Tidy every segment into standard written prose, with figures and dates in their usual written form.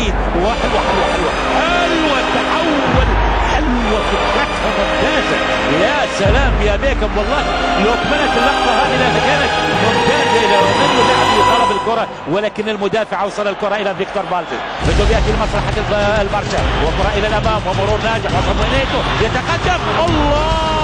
جديد وحلوة حلوة حلوة حلوة تحول، حلوة فكرتها ممتازة. يا سلام يا بيكم، والله لو كملت اللقطة هذه كانت ممتازة لو منه لاعب يطلب الكرة، ولكن المدافع اوصل الكرة الى فيكتور بالتز. بدو بياتي لمصلحة البرشا وكرة الى الامام ومرور ناجح وصمونيتو يتقدم. الله،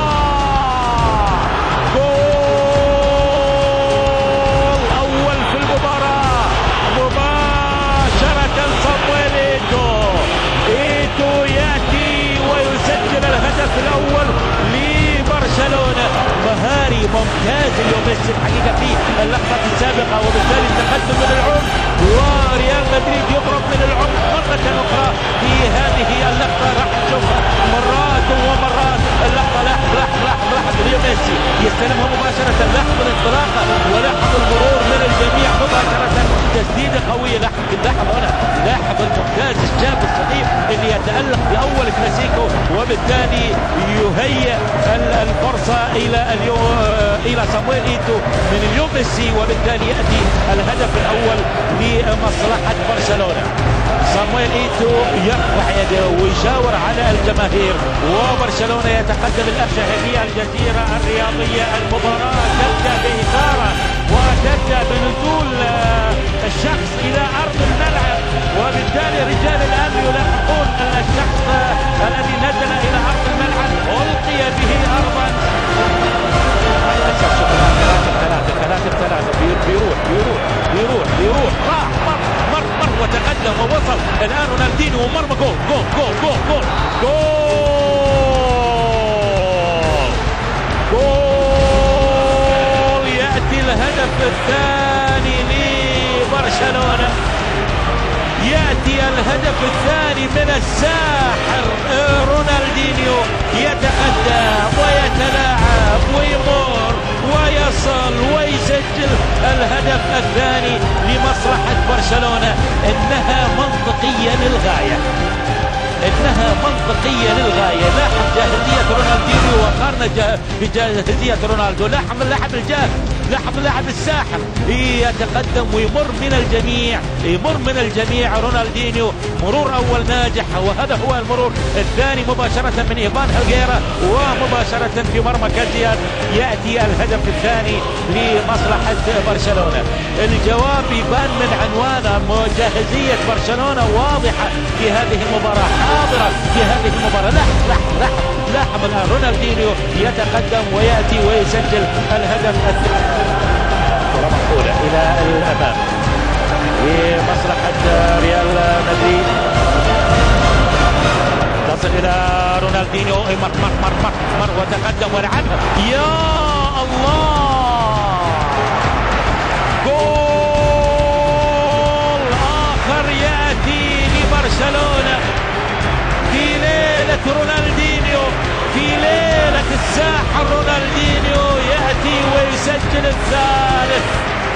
الهدف الاول لبرشلونه. مهاري ممتاز اليوم ميسي الحقيقه في اللقطه السابقه، وبالتالي التقدم من العمق وريال مدريد يضرب من العمق مره اخرى في هذه اللقطه. راح نشوف مرات ومرات اللقطه. لاحظ اليوم ميسي يستلمها مباشره، لاحظ الانطلاقه ولاحظ المرور من الجميع مباشره، تسديده قويه. لاحظ هنا، لاحظ الممتاز الشاب الصغير اللي يتالق باول كلاسيكو، وبالتالي يهيئ الفرصه الى صامويل ايتو من اليوم ميسي، وبالتالي ياتي الهدف الاول لمصلحه برشلونه. صامويل ايتو يرفع يده ويشاور على الجماهير، وبرشلونه يتقدم. الان مشاهدي الجزيره الرياضيه، المباراه تبدا باثاره وتبدا بنزول الشخص الى ارض الملعب، وبالتالي رجال الامن يلاحقون ان الشخص الذي نزل الى ارض الملعب القي به ارضا. بيروح مر وتقدم ووصل. الان رونالدينيو ومرمى جول. ياتي الهدف الثاني لبرشلونه، ياتي الهدف الثاني من الساحر رونالدينيو. يتقدم ويتلاعب ويمر ويصل ويسجل الهدف الثاني لمصلحة برشلونة. انها منطقية للغاية، لاحظ جاهزية رونالدينيو وقارن بجاهزية رونالدو. لاحظ اللاعب الجاهز، لاحظ اللاعب الساحر يتقدم ويمر من الجميع. رونالدينيو مرور اول ناجح، وهذا هو المرور الثاني مباشرة من ايفان هيلغيرا، ومباشرة في مرمى كازياس ياتي الهدف الثاني لمصلحة برشلونة. الجواب يبان من عنوانه، جاهزية برشلونة واضحة في هذه المباراة، حاضرة في هذه المباراة. لاحظ الان رونالدينيو يتقدم وياتي ويسجل الهدف الثاني. كرة مقبولة الى الامام لمصلحة ريال مدريد، تصل الى رونالدينيو، مر وتقدم ولعبها. يا الله، جول اخر ياتي لبرشلونة في ليلة رونالدينيو، في ليلة الساحر رونالدينيو. يأتي ويسجل الثالث.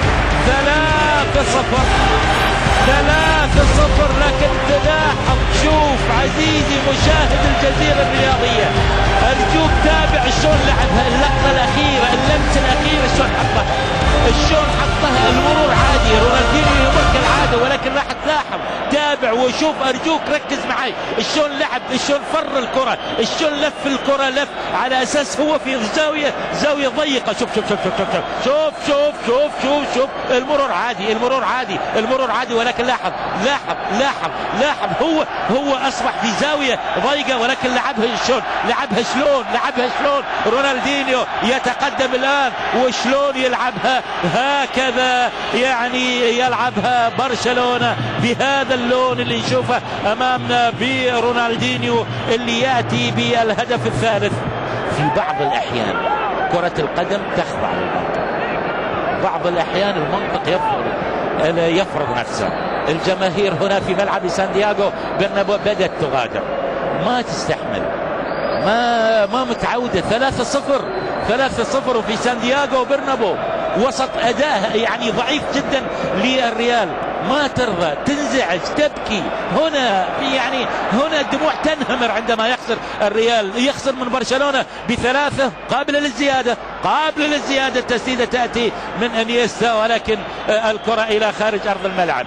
3-0. لكن تلاحظ، شوف عزيزي مشاهد الجزيرة الرياضية، أرجوك تابع شلون لعبها اللقطة الأخيرة، اللمسة الأخيرة شلون حطها. المرور عادي، رونالدينيو يمر كالعادة، ولكن راح تلاحظ، تابع وشوف، أرجوك ركز معي شلون لعب، شلون فر الكرة، شلون لف الكرة، لف على أساس هو في زاوية ضيقة. شوف المرور عادي، ولكن لاحظ هو أصبح في زاوية ضيقة، ولكن لعبها شلون. رونالدينيو يتقدم الآن، وشلون يلعبها هكذا، يعني يلعبها برشلونة بهذا اللون اللي نشوفه أمامنا برونالدينيو اللي يأتي بالهدف الثالث. في بعض الأحيان كرة القدم تخضع للمنطق، بعض الأحيان المنطق يفرض نفسه. الجماهير هنا في ملعب سانتياغو برنابيو بدأت تغادر، ما تستحمل، ما متعودة. 3-0 وفي سانتياغو برنابيو، وسط أداء يعني ضعيف جدا للريال. ما ترضى، تنزعج، تبكي. هنا الدموع تنهمر عندما يخسر الريال، يخسر من برشلونة ب3 قابلة للزيادة. التسديدة تأتي من انيستا، ولكن الكرة إلى خارج أرض الملعب.